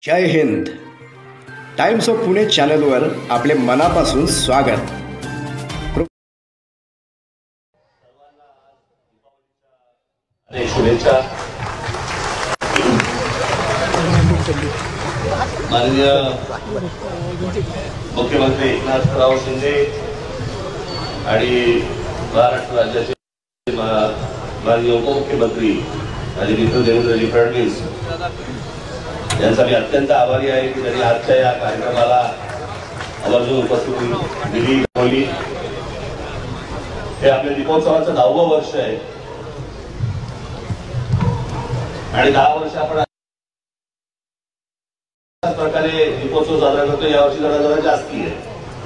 Jai Hind. Times of Pune चॅनलवर आपले मनापासून स्वागत. शुभेच्छा. माननीय मुख्यमंत्री एकनाथराव शिंदे आणि महाराष्ट्र राज्याचे माननीय उपमुख्यमंत्री आदरणीय देवेंद्रजी फडणवीस यांचा मी अत्यंत आभारी आहे की त्यांनी आजच्या या कार्यक्रमाला आवर्जून उपस्थिती दिली. हे आपल्या दीपोत्सवाचं 10वं वर्ष आहे आणि 10 वर्ष आपण अशाच प्रकारे दीपोत्सव साजरा करतो. यावर्षी जरा जास्ती आहे.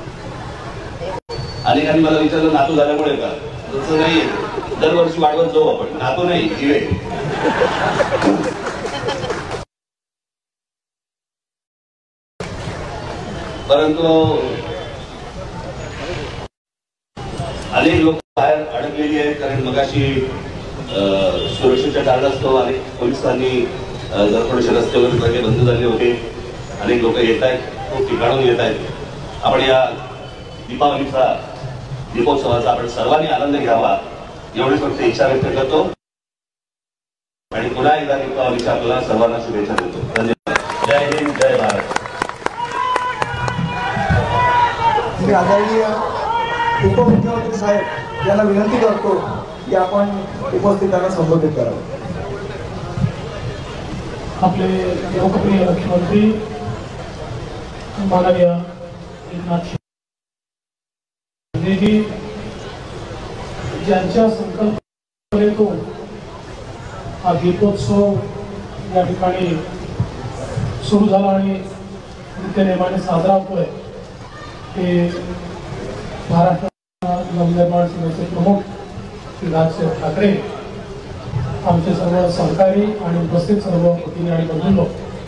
अनेकांनी मला विचारलं नातू झाल्यामुळे का? तसं नाही, दरवर्षी वाढवत जाऊ आपण. नातू नाही, जीवे. परंतु अनेक लोक बाहेर अडकलेली आहेत, कारण मगाशी सुरक्षेच्या कारणास्तव अनेक पोलिसांनी जर थोडेसे रस्ते वगैरे बंद झाले होते. अनेक लोक येत आहेत, खूप ठिकाणून येत आहेत. आपण या दीपोत्सवाचा आपण सर्वांनी आनंद घ्यावा एवढीच फक्त इच्छा व्यक्त करतो आणि पुन्हा एकदा दीपावलीच्या आपल्याला सर्वांना शुभेच्छा देतो. धन्यवाद. जय हिंद, जय भारत. मी आदरणीय उपमुख्यमंत्री साहेब यांना विनंती करतो की आपण उपस्थितांना संबोधित करावं. आपले लोकप्रिय मुख्यमंत्री माननीय एकनाथ शिंदेजी ज्यांच्या संकल्पनेतून हा दीपोत्सव या ठिकाणी सुरू झाला आणि नित्यनेमाने साजरा होतोय, ते महाराष्ट्र नवनिर्माण सेनेचे प्रमुख श्री राजसाहेब ठाकरे, आमचे सर्व सहकारी आणि उपस्थित सर्व भगिनी आणि बंधूंनो,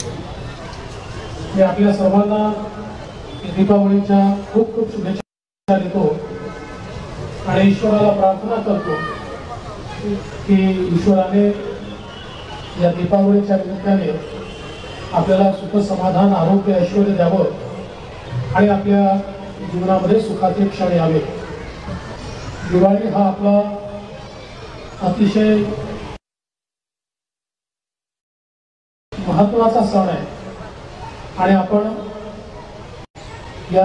मी आपल्या सर्वांना दीपावलीच्या खूप खूप शुभेच्छा देतो आणि ईश्वराला प्रार्थना करतो की ईश्वराने या दीपावलीच्या निमित्ताने आपल्याला सुख, समाधान, आरोग्य, ऐश्वर्य द्यावं आणि आपल्या जीवनामध्ये सुखाचे क्षण यावे. दिवाळी हा आपला अतिशय महत्वाचा सण आहे आणि आपण या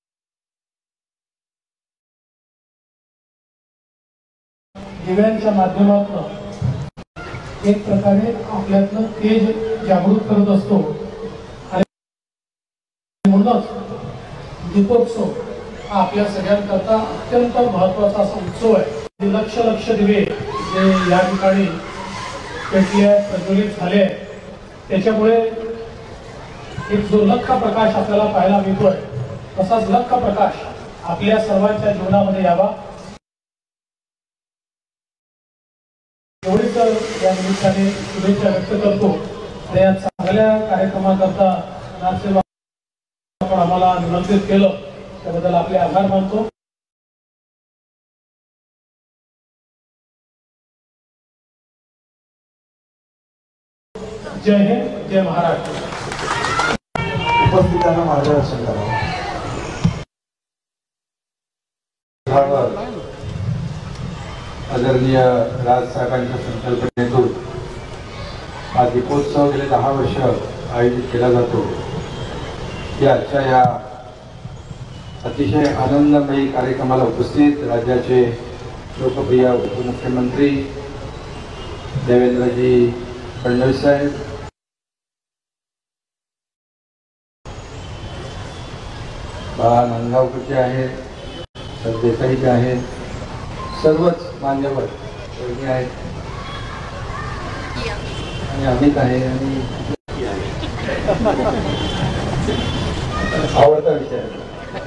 दिव्यांच्या माध्यमातून एक प्रकारे आपल्यातलं तेज जागृत करत असतो आणि म्हणूनच दीपोत्सव हा आपल्या सगळ्यांकरता अत्यंत महत्वाचा असा उत्सव आहे. लक्ष लक्ष दिवे जे या ठिकाणी पेटले, प्रज्वलित झाले, त्याच्यामुळे एक जो लख प्रकाश आपल्याला पाहायला मिळतोय, तसाच लख प्रकाश आपल्या सर्वांच्या जीवनामध्ये यावा एवढीच या निमित्ताने शुभेच्छा व्यक्त करतो. आणि या चांगल्या कार्यक्रमाकरता नाथसेवा आपण आम्हाला निमंत्रित केलं त्याबद्दल आपले आभार मानतो. जय हिंद, जय महाराष्ट्र. उपस्थितांना मार्गदर्शन करावं. आदरणीय राजसाहेबांच्या संकल्पनेतून हा दीपोत्सव गेले 10 वर्ष आयोजित केला जातो. आजच्या या अतिशय आनंदमयी कार्यक्रमाला उपस्थित राज्याचे लोकप्रिय उपमुख्यमंत्री देवेंद्रजी फडणवीस साहेब, बाळा नांदगावकरचे आहेत, सरदेसाईचे आहेत, सर्वच मान्यवर आहेत आणि अमित आहे आणि आवडता विषय आहे.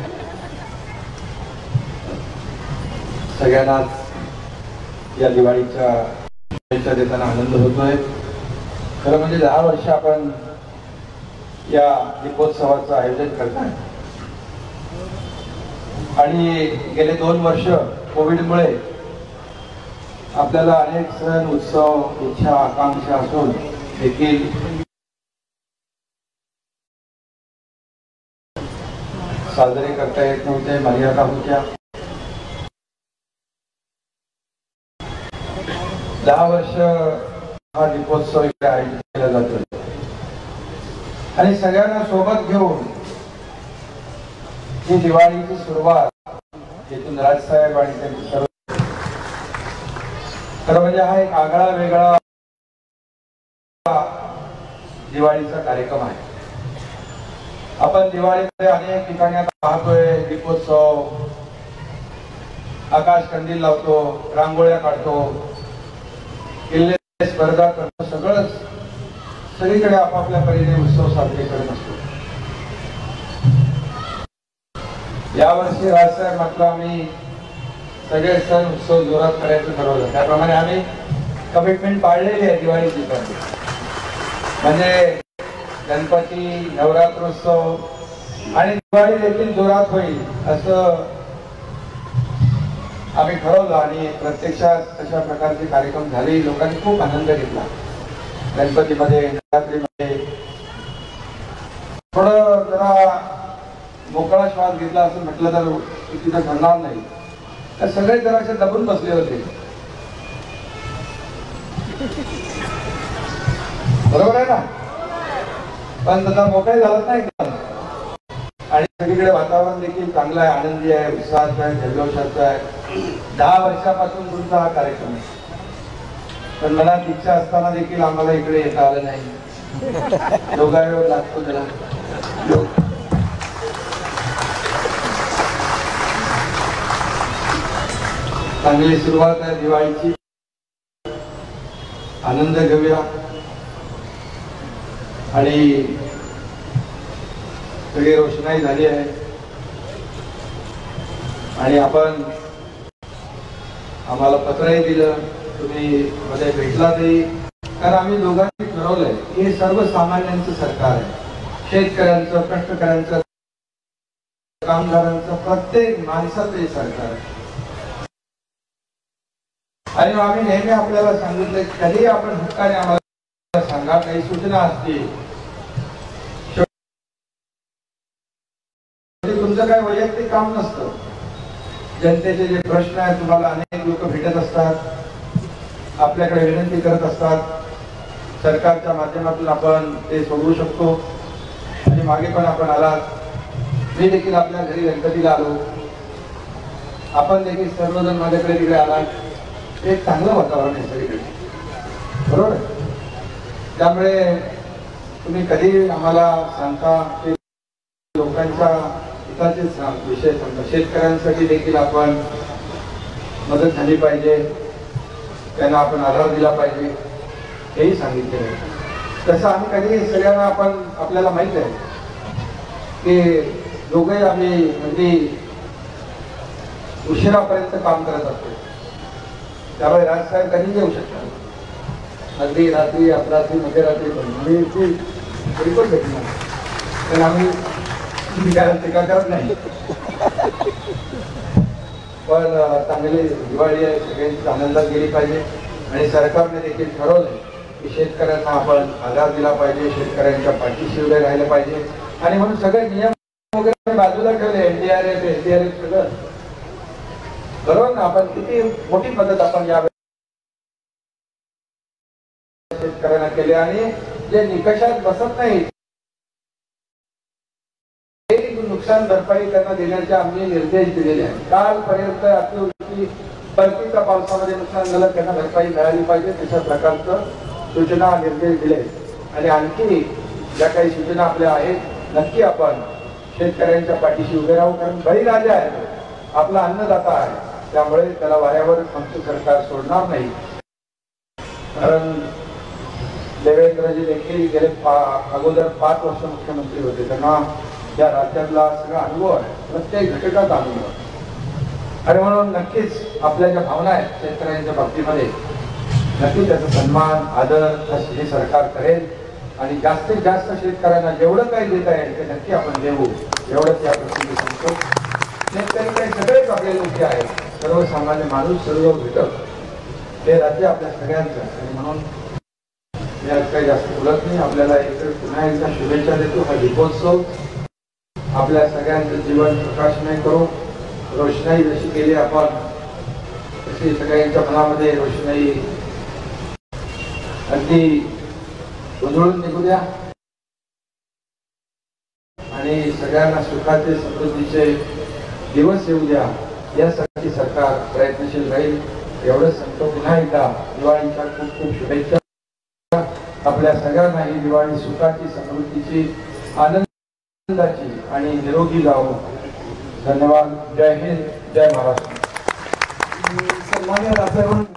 सगळ्यांनाच या दिवाळीच्या शुभेच्छा देताना आनंद होतोय. खरं म्हणजे 10 वर्ष आपण या दीपोत्सवाचं आयोजन करताय आणि गेले 2 वर्ष कोविडमुळे आपल्याला अनेक सण, उत्सव, इच्छा, आकांक्षा असून देखील साजरे करता येत नव्हते, मर्यादा होत्या. 10 वर्ष हा दीपोत्सव इकडे आयोजित केला जातो आणि सगळ्यांना सोबत घेऊन ही दिवाळीची सुरुवात इथून राजसाहेब आणि त्यांचे सर्व खरं म्हणजे हा एक आगळा वेगळा दिवाळीचा कार्यक्रम आहे. आपण दिवाळीमध्ये अनेक ठिकाणी आता पाहतोय दीपोत्सव, आकाश कंदील लावतो, रांगोळ्या काढतो, किल्ले स्पर्धा करतो, सगळंच सगळीकडे आपापल्या परीने उत्सव साजरे करत असतो. यावर्षी राजसाहेब म्हटलं आम्ही सगळे सण उत्सव जोरात करायचं ठरवलं. त्याप्रमाणे आम्ही कमिटमेंट पाळलेली आहे दिवाळीची पण. म्हणजे गणपती, नवरात्रोत्सव आणि दिवाळी देखील जोरात होईल असं आम्ही ठरवलं आणि प्रत्यक्षात तशा प्रकारचे कार्यक्रम झाले. लोकांनी खूप आनंद घेतला. गणपतीमध्ये, नवरात्रीमध्ये थोडं जरा मोकळा श्वास घेतला असं म्हटलं तर तिथं घडणार नाही. तर सगळे जरा असे दबून बसले होते. बरोबर आहे ना? पण तसा मोकळे झालाच नाही आणि सगळीकडे वातावरण देखील चांगलं आहे, आनंदी आहे, उत्साहाचं आहे, जल्लोषाचं आहे. 10 वर्षापासून तुमचा हा कार्यक्रम आहे. पण मनात इच्छा असताना देखील आम्हाला इकडे येता आलं नाही. योगायोग लागतो त्याला. चांगली सुरुवात आहे दिवाळीची. आनंद घेऊया आणि सगळी रोषणाई झाली आहे आणि आपण आम्हाला पत्रही दिलं, तुम्ही मध्ये भेटला तरी. कारण आम्ही दोघांनी ठरवलंय की हे सर्वसामान्यांचं सरकार आहे. शेतकऱ्यांचं, कष्टकऱ्यांचं, कामगारांचं, प्रत्येक माणसाचं हे सरकार आहे. आणि आम्ही नेहमी आपल्याला सांगितलं कधी आपण हक्काने आम्हाला सांगा, काही सूचना असतील. तुमचं काही वैयक्तिक काम नसतं. जनतेचे जे प्रश्न आहेत तुम्हाला अनेक लोक भेटत असतात, आपल्याकडे विनंती करत असतात. सरकारच्या माध्यमातून आपण ते सोडवू शकतो. आणि मागे पण आपण आलात, मी देखील आपल्या घरी गणपतीला आलो, आपण देखील सर्वजण माझ्याकडे तिकडे आलात. एक चांगलं वातावरण आहे सगळीकडे, बरोबर. त्यामुळे तुम्ही कधी आम्हाला सांगता की लोकांच्या हिताचे विषय सांगता. शेतकऱ्यांसाठी देखील आपण मदत झाली पाहिजे, त्यांना आपण आधार दिला पाहिजे, हेही सांगितले. तसं आम्ही कधी सगळ्यांना आपण आपल्याला माहित आहे की दोघे आम्ही अगदी उशिरापर्यंत काम करत असतो. त्यामुळे राजसाहेब कधी येऊ शकतात, अगदी रात्री, अपरात्री, मध्यरात्री पण बिलकुल भेटणार. पण आम्ही टीका करत नाही. पण चांगली दिवाळी आहे, सगळ्यांची आनंदात गेली पाहिजे. आणि सरकारने देखील ठरवलंय की शेतकऱ्यांना आपण आधार दिला पाहिजे, शेतकऱ्यांच्या पाठीशी उभे राहिले पाहिजे. आणि म्हणून सगळे नियम वगैरे बाजूला ठेवले, NDRF सगळं बरोबर ना. आपण किती मोठी मदत आपण या शेतकऱ्यांना केली आणि जे निकषात बसत नाही नुकसान भरपाई त्यांना देण्याचे आम्ही निर्देश दिलेले आहेत. कालपर्यंत अतिवृष्टी, परतीच्या पावसामध्ये नुकसान झालं त्यांना भरपाई मिळाली पाहिजे, तशा प्रकारचं सूचना, निर्देश दिले. आणि आणखी ज्या काही सूचना आपल्या आहेत नक्की आपण शेतकऱ्यांच्या पाठीशी उभे राहू. कारण बळीराजा आहे, आपला अन्नदाता आहे, त्यामुळे त्याला वाऱ्यावर आमचं सरकार सोडणार नाही. कारण देवेंद्रजी देखील गेले अगोदर 5 वर्ष मुख्यमंत्री होते, त्यांना या राज्यातला सगळा अनुभव आहे, प्रत्येक घटकाचा अनुभव आहे. आणि म्हणून नक्कीच आपल्या ज्या भावना आहेत शेतकऱ्यांच्या बाबतीमध्ये नक्की त्याचा सन्मान, आदर हे सरकार करेल. आणि जास्तीत जास्त शेतकऱ्यांना जेवढं काही देता येईल ते नक्की आपण देऊ, एवढंच या प्रसंगी सांगतो. शेतकरी काही सगळेच आपले लोक आहेत, सर्वसामान्य माणूस, सर्व घटक, हे राज्य आपल्या सगळ्यांचं आहे. आणि म्हणून मी आज काही जास्त बोलत नाही. आपल्याला पुन्हा एकदा शुभेच्छा देतो. हा दीपोत्सव आपल्या सगळ्यांचं जीवन प्रकाशमय करो. रोषणाई जशी केली आपण तशी सगळ्यांच्या मनामध्ये रोषणाई अगदी उजळून निघू द्या आणि सगळ्यांना सुखाचे समृद्धीचे दिवस येऊ द्या यासाठी सरकार प्रयत्नशील राहील. एवढंच सांगतो. पुन्हा एकदा दिवाळीच्या खूप खूप शुभेच्छा. आपल्या सगळ्यांना ही दिवाळी सुखाची समृद्धीची आनंदाची आणि निरोगी जावो. धन्यवाद. जय हिंद. जय महाराष्ट्र. सन्मान्य राजसाहेबांना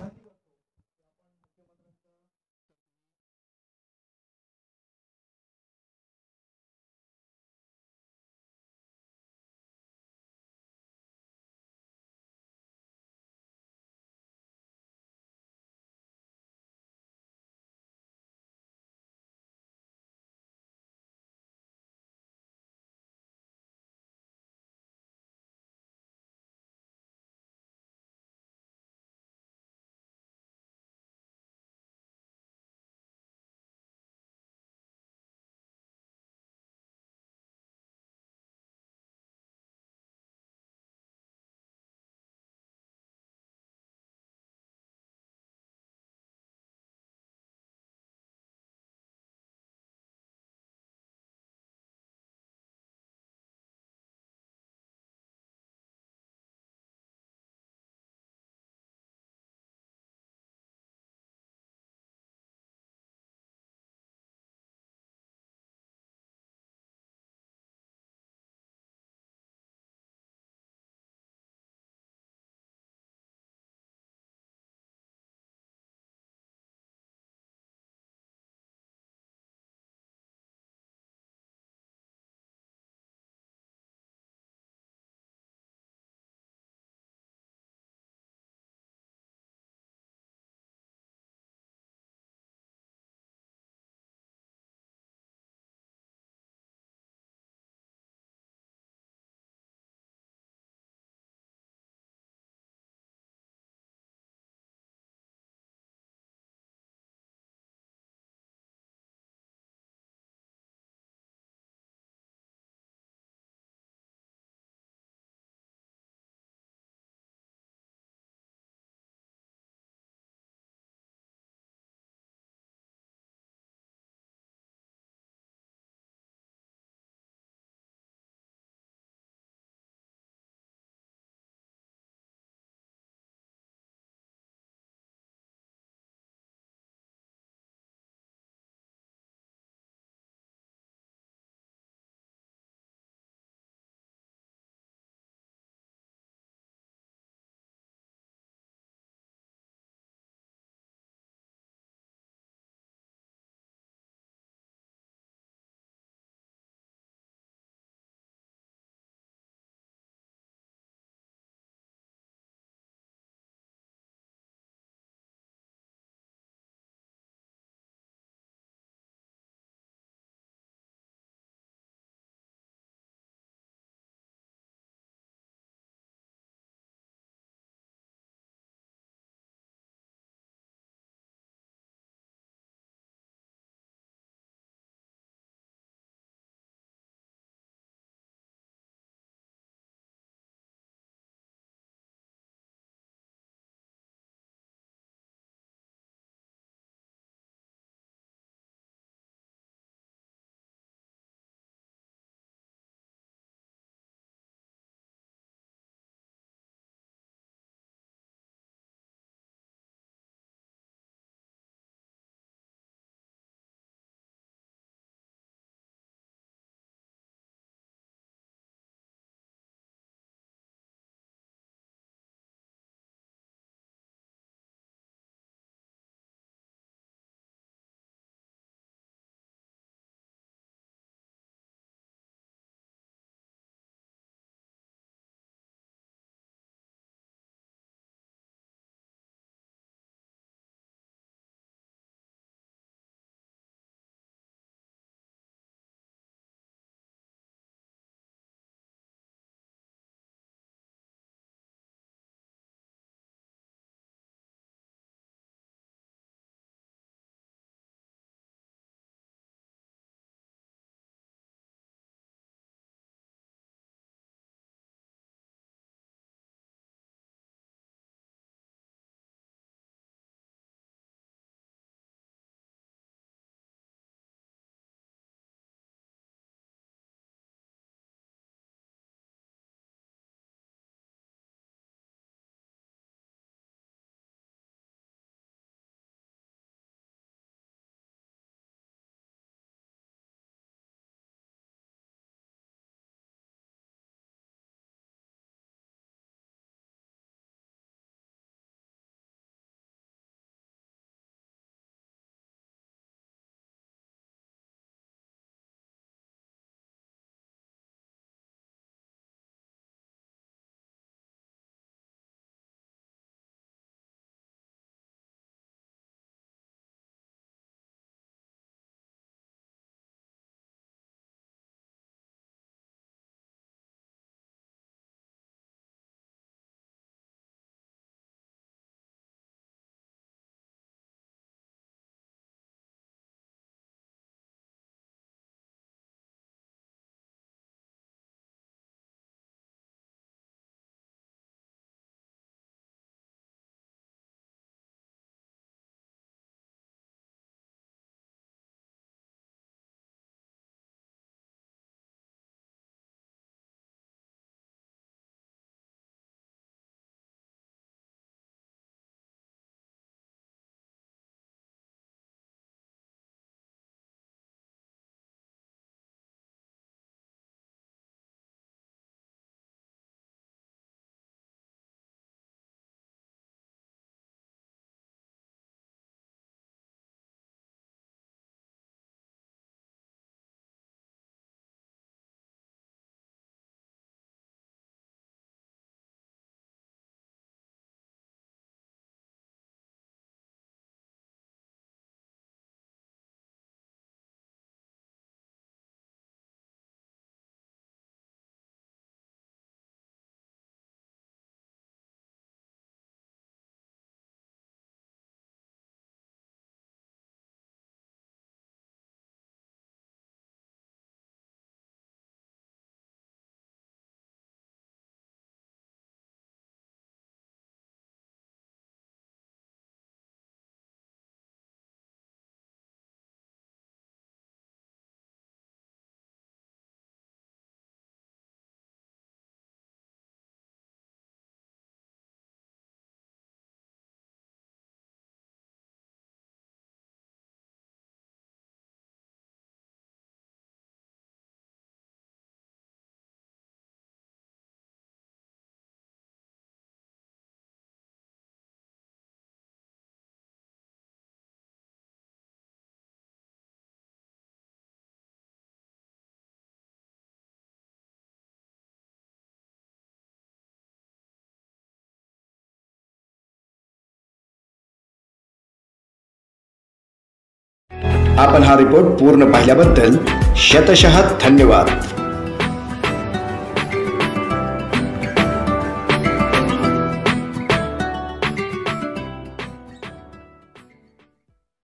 आपण हा रिपोर्ट पूर्ण पाहिल्याबद्दल शतशः धन्यवाद.